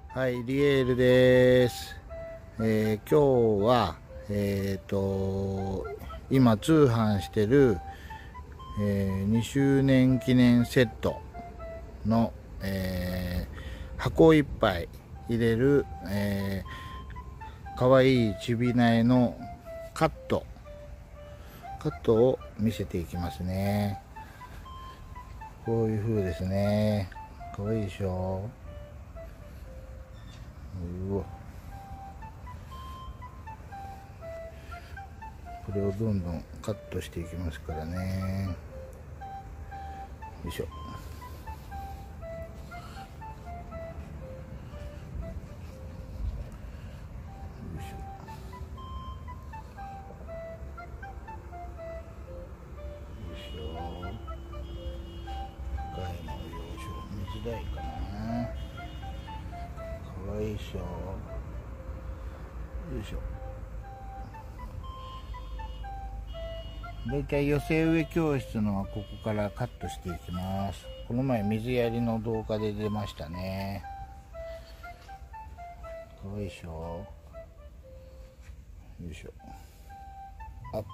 はい、リエールです。今日は、今通販してる、2周年記念セットの、箱いっぱい入れる、かわいいちびなえのカットを見せていきますね。こういう風ですね。かわいいでしょ。うわ、これをどんどんカットしていきますからね。よいしょ。よいしょ。よいしょ。深いのをよいしょ。見づらいかな。かわいいでしょ。よいしょ。だいたい寄せ植え教室のはここからカットしていきます。この前水やりの動画で出ましたね。かわいいでしょ。よいしょ。アップ。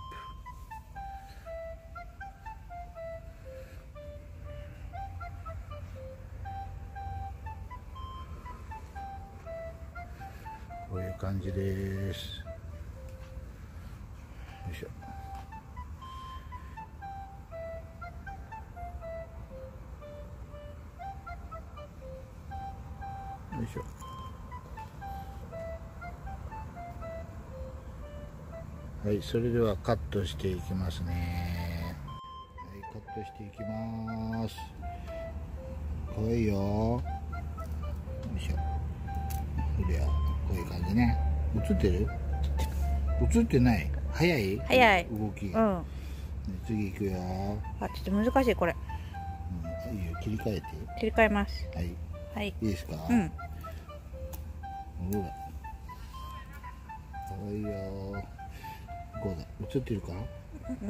こういう感じです。よいしょ。よいしょ。はい、それではカットしていきますね。はい、カットしていきます。かわいいよ。よいしょ。そりゃ、こういう感じね。映ってる？映ってない。早い？ 早い。 動き。 うん。 次行くよ。 あ、ちょっと難しいこれ。 いいよ、切り替えて。 切り替えます。 はい。 はい。 いいですか？ うん。 ほら。かわいいよ。こうだ。映ってるか？ うん。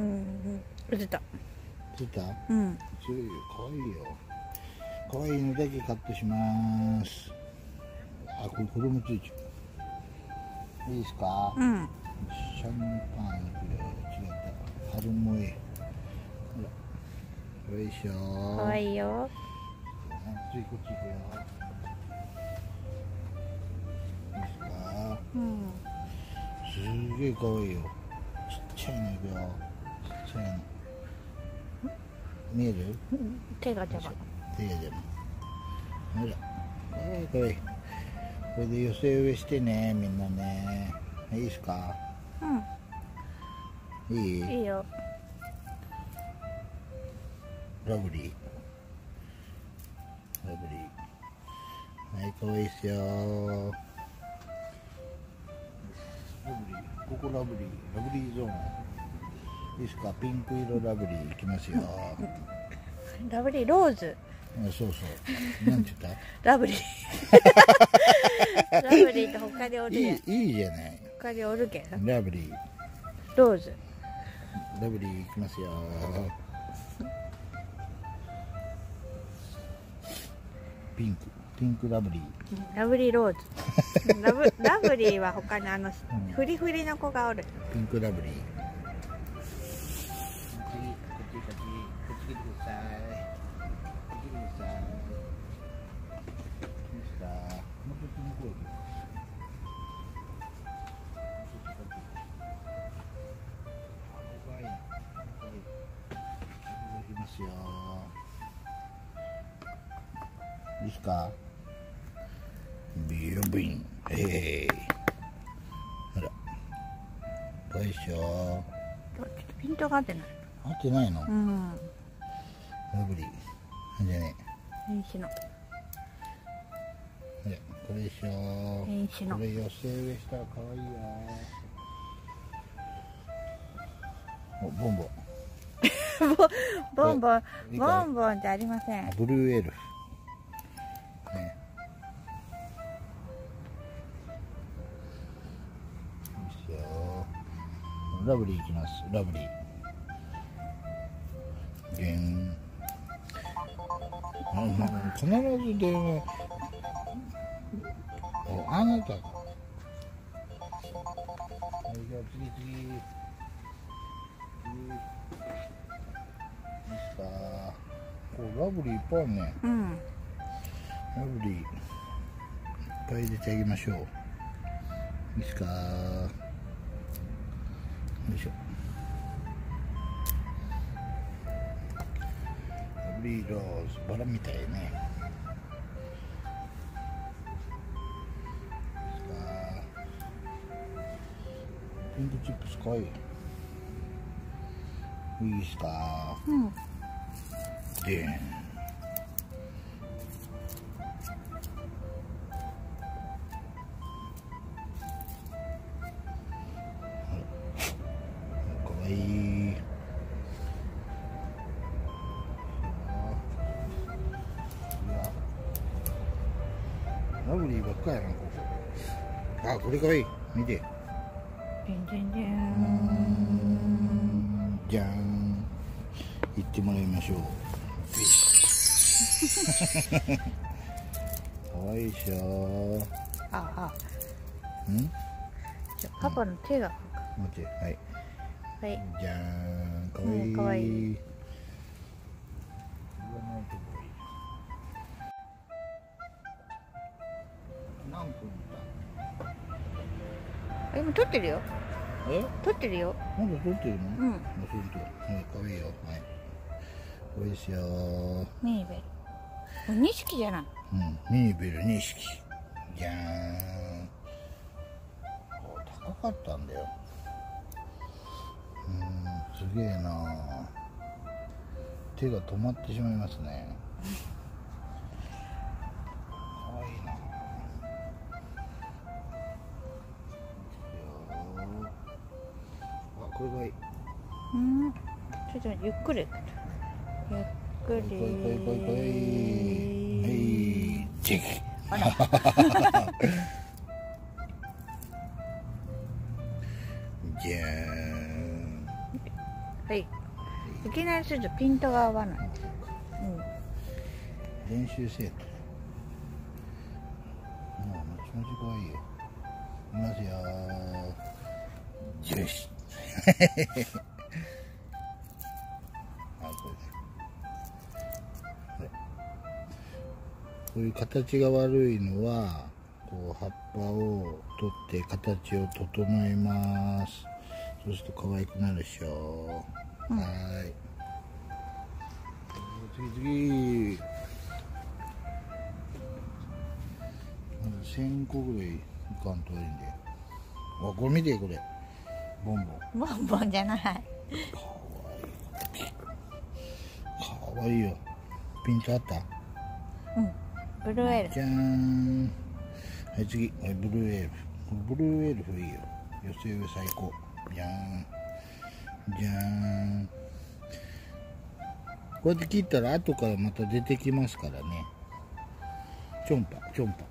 映った。 映った？ うん。 映るよ。かわいいよ。かわいいのだけカットします。あ、これ子供ついちゃう。いいですか？ うん。 シャンパンくらい違った。春萌え。ほら。よいしょ。 かわいいよ。 次こっち行くよ。いいですか？ うん。 すげえかわいいよ。ちっちゃいのいくよ。ちっちゃいの。見える？ 手が邪魔。 手が邪魔。ほら。かわいい。これで寄せ植えしてね、みんなね。いいですか？ うん。 いい？ いいよ。 ラブリー。ラブリー。はい、かわいいっすよ。ラブリー。ここラブリー。ラブリーゾーン。いいですか？ピンク色ラブリーいきますよ。 ラブリーローズ。 そうそう。なんて言った？ ラブリー。ラブリーと他におるやん。 いいじゃない。 他におるけど。 ラブリー。 ローズ。 ラブリーいきますよ。ピンクラブリー。 ラブリーローズ。ラブリーは他にフリフリの子がおる。 ピンクラブリー。こっち来てください。こっち来てください。いいですか？もうちょっと向こう行く。かわいい。いきますよ。いいですか？ビヨビン。ほら。かわいいでしょ。 ちょっとピントが合ってない。 合ってないの？ うん。 ラブリー。じゃね。 変種の。 これでしょ。 変種の。 これ寄せ植えしたら可愛いよ。お、ボンボン。 ボンボンじゃありません。 ブルーエルフ。ね。いいですよ。ラブリーいきます。ラブリー。必ず電話あなた。はい、じゃあ次。いいですか。こうラブリーいっぱいあるね。 うん。 ラブリーいっぱい入れてあげましょう。いいですか。よいしょ。ラブリーローズ、バラみたいね。ピンクチップスかわいい。いいですか。 うん。 でかわいい。ラブリーばっかりやな、ここ。あ、これかわいい。見て。 でんでんでん。 じゃーん。行ってもらいましょう。かわいいでしょ。 あ。 ん？ じゃあパパの手が。 待って、はい。 はい。 じゃーん。かわいい。 かわいい。 何分今撮ってるよ。 だ？ 撮ってるよ。 まだ撮ってるの？ うん。 あ、ほんと。かわいいよ。はい。かわいいですよ。 ミーベル。錦じゃない。 うん。ミーベル錦。じゃーん。高かったんだよ。すげえな。手が止まってしまいますね。かわいいな。あ、これがいい。 うん。ちょっとゆっくり。ゆっくり。 はい、チェキ。 あら。 じゃーん。 はい。いきなりするとピントが合わない。 練習生徒。もうもちもちかわいいよ。いますよー。よし。あ、これ。こういう形が悪いのは、こう葉っぱを取って形を整えます。そうすると可愛くなるでしょ。はい。次。1000個ぐらいいかんといいんで。あ、これ見て、これ。ボンボン。 ボンボンじゃない。 かわいいよ。ピントあった？ うん。ブルーエル。 じゃーん。はい、次。はい、ブルーエルフ。ブルーエルフいいよ。寄せ植え最高。じゃーん。じゃーん。こうやって切ったら後からまた出てきますからね。ちょんぱ。あ、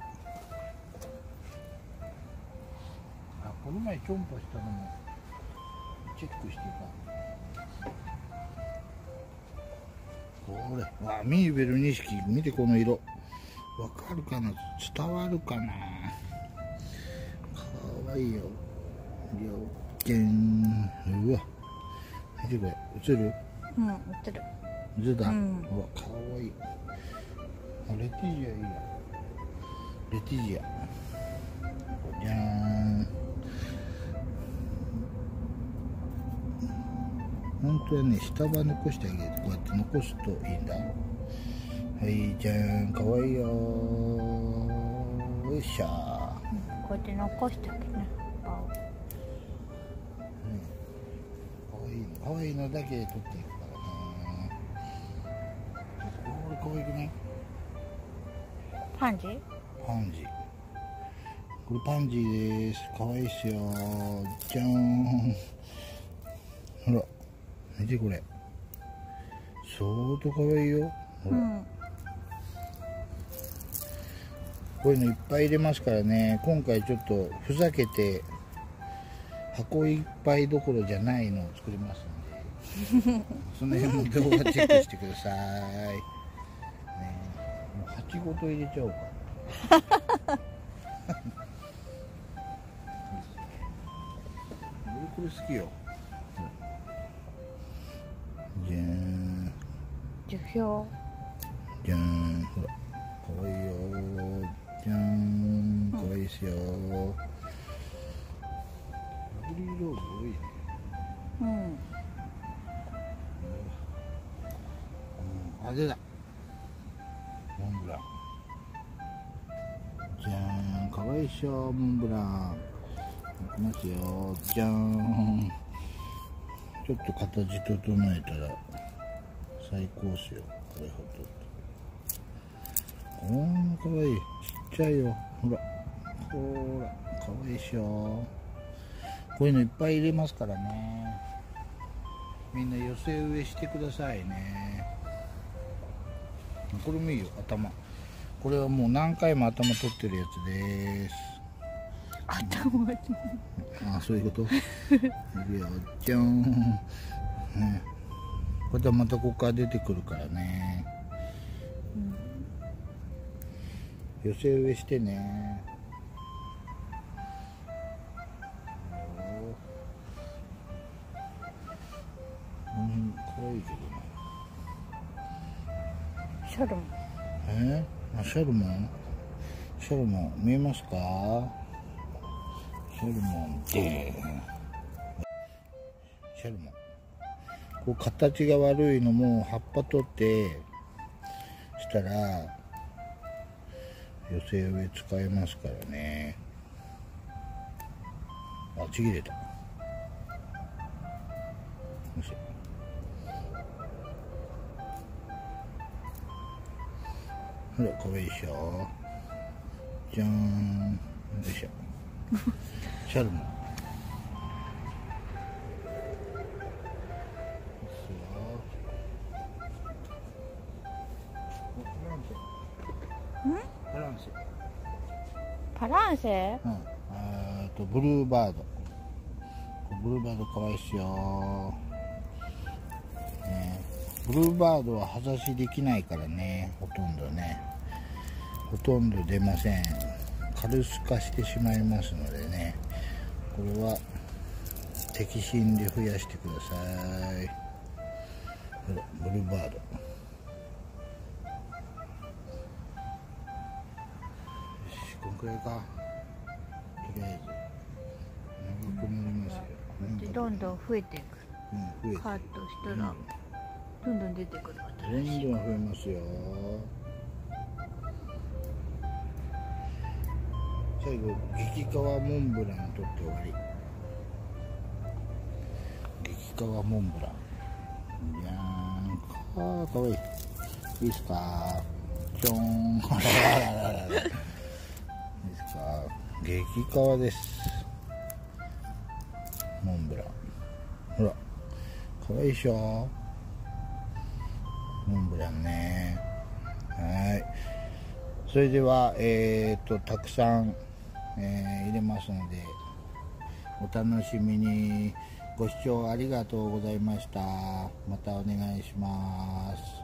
この前ちょんぱしたのもチェックしてた。これ、わ、ミーベル錦、見てこの色。わかるかな？伝わるかな？かわいいよ。了見。うわ。見てこれ、映る？ うん、映る。 映った？ うん。 うわ、かわいい。あ、レティジアいいや。レティジア。じゃーん。本当はね、下は残してあげる。こうやって残すといいんだ。はい、じゃーん、かわいいよー。よいしょー。 こうやって残してあげるね。 かわいいのだけ取っていくからね。これかわいくね。 パンジー？ パンジー。これパンジーです。かわいいっすよー。じゃーん。ほら、見てこれ。相当かわいいよ。ほら。こういうのいっぱい入れますからね。今回ちょっとふざけて箱いっぱいどころじゃないのを作りますのでその辺も動画チェックしてください、ね、もう鉢ごと入れちゃおうかこれ好きよ。じゃーん樹氷。 じゃーん、ほらかわいいよ。じゃーん、かわいいですよ。ラブリーローズ多いね。 うん。 あれだ、モンブラン。じゃーん、かわいいっしょ、モンブラン。いきますよ。じゃーん。ちょっと形整えたら最高っすよ。これほど。かわいい。ちっちゃいよ。ほら、ほら、かわいいっしょ。こういうのいっぱい入れますからね。みんな寄せ植えしてくださいね。これもいいよ、頭。これはもう何回も頭取ってるやつです。 頭。 あ、そういうこと。いるよ、じゃーん。ね、これはまたここから出てくるからね。寄せ植えしてね。可愛いけどな。 シャルモン。 あ、シャルモン。シャルモン見えますか？シャルモンでシャルモン。こう形が悪いのも葉っぱ取ってしたら寄せ植え使えますからね。あ、ちぎれた。よいしょ。ほら、かわいいでしょ。じゃーん。よいしょ。シャルモン。パランセ。 パランセ。 うん。ブルーバード。ブルーバードかわいいっすよ。ね、ブルーバードは葉差しできないからね、ほとんどね。ほとんど出ません。軽ス化してしまいますのでね。これは摘心で増やしてください。ほら、ブルーバード。よし、こんくらいか。とりあえず長くなりますよ。 どんどん増えていく。 増えてカットしたら、どんどん出てくる。 どんどん増えますよ。最後、激皮モンブラン取って終わり。激皮モンブラン。じゃーん。かわいい。いいっすか。ちょーん。いいっすか。激皮です。モンブラン。ほら。かわいいでしょ。モンブランね。はい。それでは、たくさん、入れますので、お楽しみに。ご視聴ありがとうございました。またお願いします。